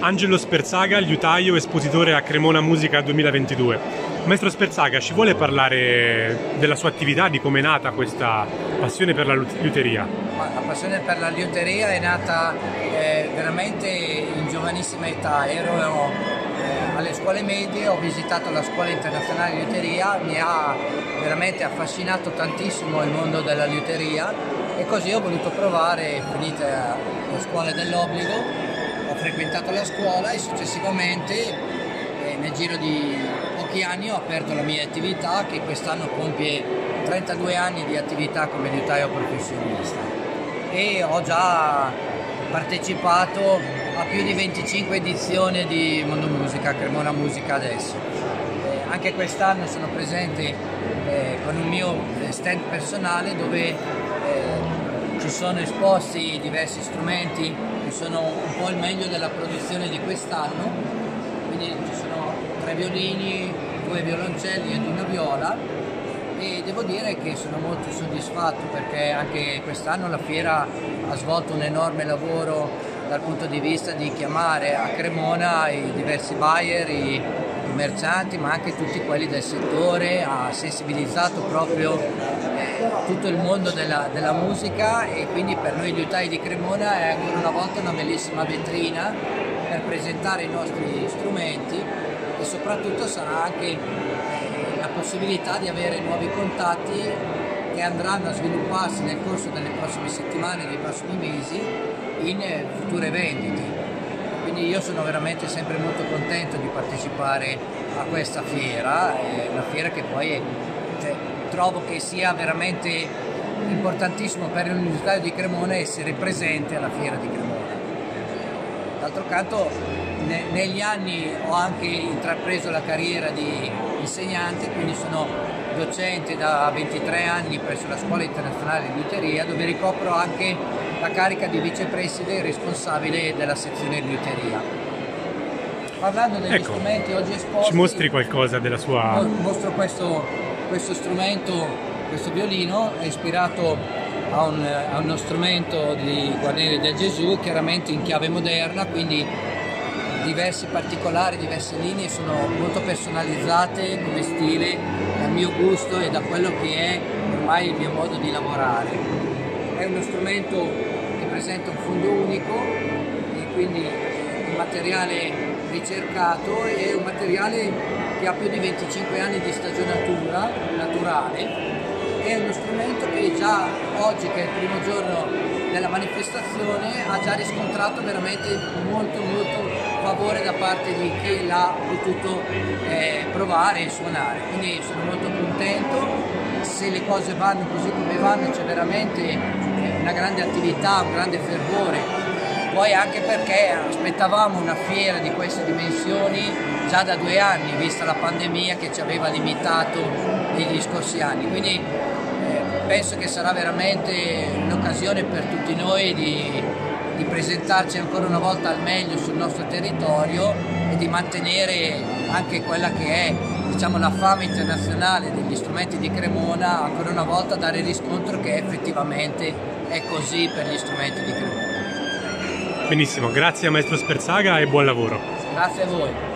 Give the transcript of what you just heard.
Angelo Sperzaga, liutaio, espositore a Cremona Musica 2022. Maestro Sperzaga, ci vuole parlare della sua attività, di come è nata questa passione per la liuteria? La passione per la liuteria è nata veramente in giovanissima età. Ero alle scuole medie, ho visitato la Scuola Internazionale di Liuteria, mi ha veramente affascinato tantissimo il mondo della liuteria e così ho voluto provare. Finita le scuole dell'obbligo, ho frequentato la scuola e successivamente nel giro di pochi anni ho aperto la mia attività, che quest'anno compie 32 anni di attività come liutaio professionista, e ho già partecipato a più di 25 edizioni di Mondo Musica, Cremona Musica adesso. Anche quest'anno sono presente con un mio stand personale dove ci sono esposti diversi strumenti che sono un po' il meglio della produzione di quest'anno. Quindi ci sono 3 violini, 2 violoncelli ed una viola, e devo dire che sono molto soddisfatto perché anche quest'anno la fiera ha svolto un enorme lavoro dal punto di vista di chiamare a Cremona i diversi buyer, i commercianti, ma anche tutti quelli del settore. Ha sensibilizzato proprio tutto il mondo della musica, e quindi per noi liutai di Cremona è ancora una volta una bellissima vetrina per presentare i nostri strumenti, e soprattutto sarà anche la possibilità di avere nuovi contatti che andranno a svilupparsi nel corso delle prossime settimane, dei prossimi mesi, in future vendite. Quindi io sono veramente sempre molto contento di partecipare a questa fiera, una fiera che poi trovo che sia veramente importantissimo per l'Università di Cremona essere presente alla fiera di Cremona. D'altro canto negli anni ho anche intrapreso la carriera di insegnante, quindi sono docente da 23 anni presso la Scuola Internazionale di Liuteria, dove ricopro anche la carica di vicepreside e responsabile della sezione di liuteria. Parlando degli strumenti oggi esposti, ci mostri qualcosa della sua... Mostro questo strumento, questo violino, è ispirato a uno strumento di Guarneri del Gesù, chiaramente in chiave moderna, quindi diversi particolari, diverse linee, sono molto personalizzate come stile, dal mio gusto e da quello che è ormai il mio modo di lavorare. È uno strumento che presenta un fondo unico e quindi un materiale ricercato, e un materiale che ha più di 25 anni di stagionatura naturale. È uno strumento che già oggi, che è il primo giorno della manifestazione, ha già riscontrato veramente molto favore da parte di chi l'ha potuto provare e suonare. Quindi sono molto contento. Se le cose vanno così come vanno, c'è veramente una grande attività, un grande fervore. Poi anche perché aspettavamo una fiera di queste dimensioni già da 2 anni, vista la pandemia che ci aveva limitato negli scorsi anni. Quindi penso che sarà veramente un'occasione per tutti noi di presentarci ancora una volta al meglio sul nostro territorio e di mantenere anche quella che è, diciamo, la fama internazionale degli strumenti di Cremona, ancora una volta dare riscontro che effettivamente è così per gli strumenti di Cremona. Benissimo, grazie a Maestro Sperzaga e buon lavoro. Grazie a voi.